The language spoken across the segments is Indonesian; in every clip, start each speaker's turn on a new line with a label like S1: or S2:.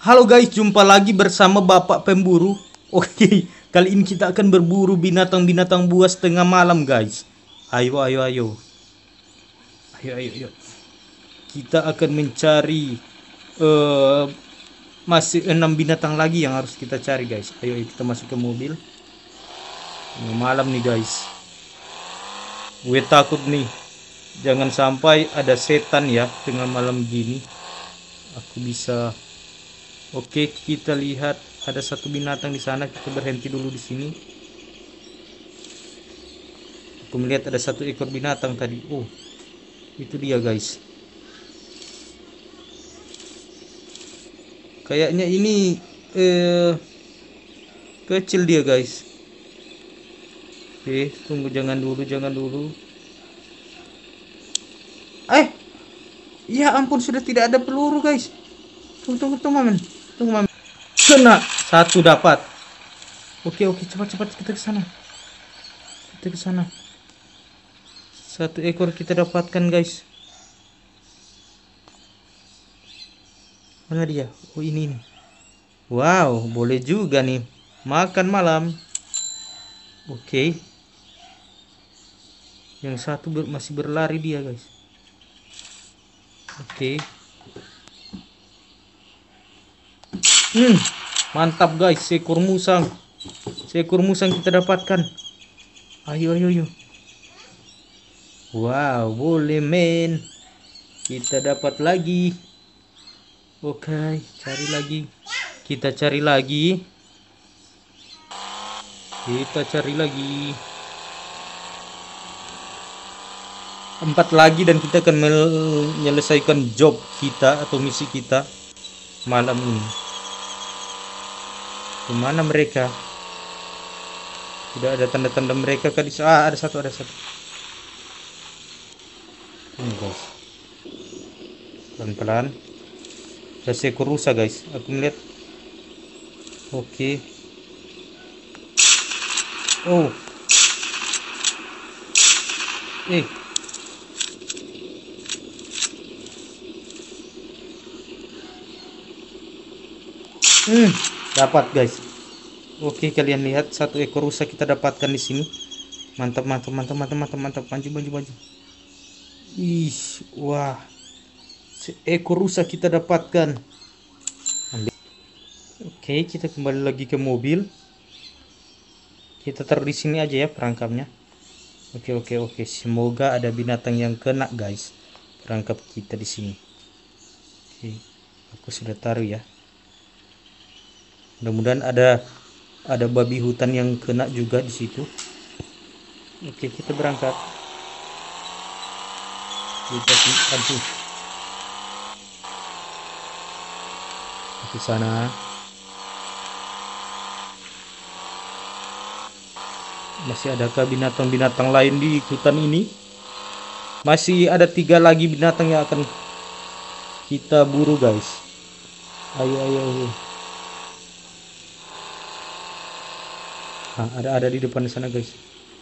S1: Halo guys, jumpa lagi bersama Bapak Pemburu. Oke, kali ini kita akan berburu binatang-binatang buas tengah malam guys. Ayo, ayo, ayo. Ayo, ayo, ayo. Kita akan mencari eh masih 6 binatang lagi yang harus kita cari guys. Ayo, kita masuk ke mobil. Malam nih guys. Gue takut nih. Jangan sampai ada setan ya tengah malam gini. Aku bisa. Oke, kita lihat ada satu binatang di sana. Kita berhenti dulu di sini. Aku melihat ada satu ekor binatang tadi. Oh, itu dia guys. Kayaknya ini kecil dia guys. Oke, tunggu, jangan dulu, jangan dulu. Ya ampun, sudah tidak ada peluru guys. Tunggu, tunggu, Mamen. Kena satu, dapat. Oke, cepat kita ke sana. Satu ekor kita dapatkan guys. Mana dia? Oh, ini. Wow, boleh juga nih makan malam. Oke. Yang satu masih berlari dia guys. Oke. Mantap guys, seekor musang kita dapatkan. Ayo. Wow, boleh men. Kita dapat lagi. Oke, kita cari lagi. 4 lagi dan kita akan menyelesaikan job kita atau misi kita malam ini. Kemana mereka? Tidak ada tanda-tanda mereka kan? Ada satu. Ini guys, pelan-pelan. Ada seekor rusa guys, aku melihat. Oke. Oh, dapat guys. Oke, kalian lihat satu ekor rusa kita dapatkan di sini. Mantap. Maju. Ih, wah. Seekor rusa kita dapatkan. Ambil. Oke, kita kembali lagi ke mobil. Kita taruh di sini aja ya perangkapnya. Oke. Semoga ada binatang yang kena guys. Perangkap kita di sini. Oke, aku sudah taruh ya. Mudah-mudahan ada babi hutan yang kena juga di situ. Oke, kita berangkat. Kita bantu ke sana. Masih adakah binatang-binatang lain di hutan ini? Masih ada 3 lagi binatang yang akan kita buru guys. Ayo. Nah, ada di depan sana guys.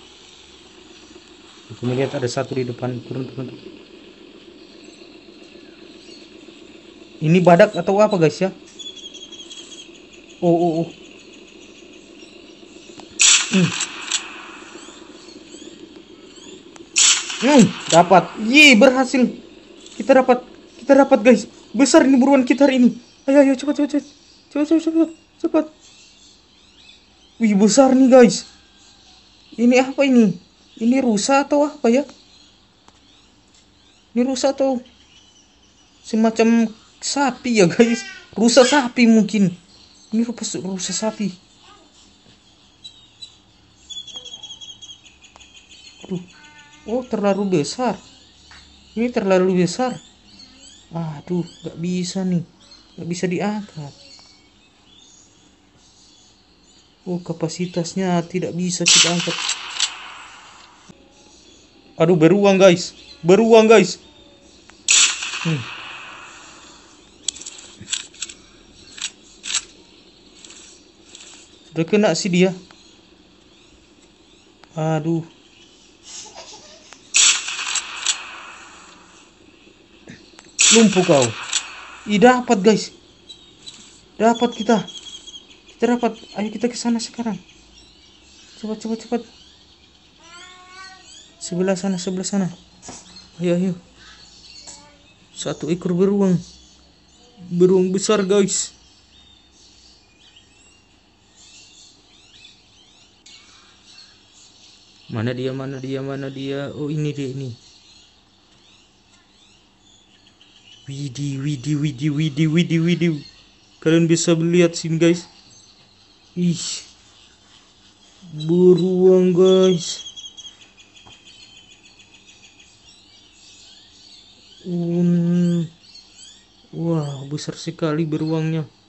S1: Aku melihat ada satu di depan. Turun. Ini badak atau apa guys ya? Oh. Dapat. Berhasil. Kita dapat guys. Besar ini buruan kita hari ini. Ayo, cepat. Wih, besar nih guys. Ini apa ini? Ini rusa atau apa ya? Ini rusa atau semacam sapi ya guys? Rusa sapi mungkin. Ini rusa sapi. Aduh. Oh, terlalu besar. Ini terlalu besar. Aduh, gak bisa nih. Gak bisa diangkat. Oh, kapasitasnya tidak bisa kita angkat. Aduh, beruang guys. Sudah kena sih dia. Aduh. Lumpuh kau. Dapat guys. Dapat kita. Kita dapat. Ayo kita ke sana sekarang. Cepat. Sebelah sana. Ayo. Satu ekor beruang. Beruang besar, guys. Mana dia? Oh, ini dia ini. Widih. Kalian bisa melihat sini, guys. Ih, beruang, guys. Wah, besar sekali beruangnya.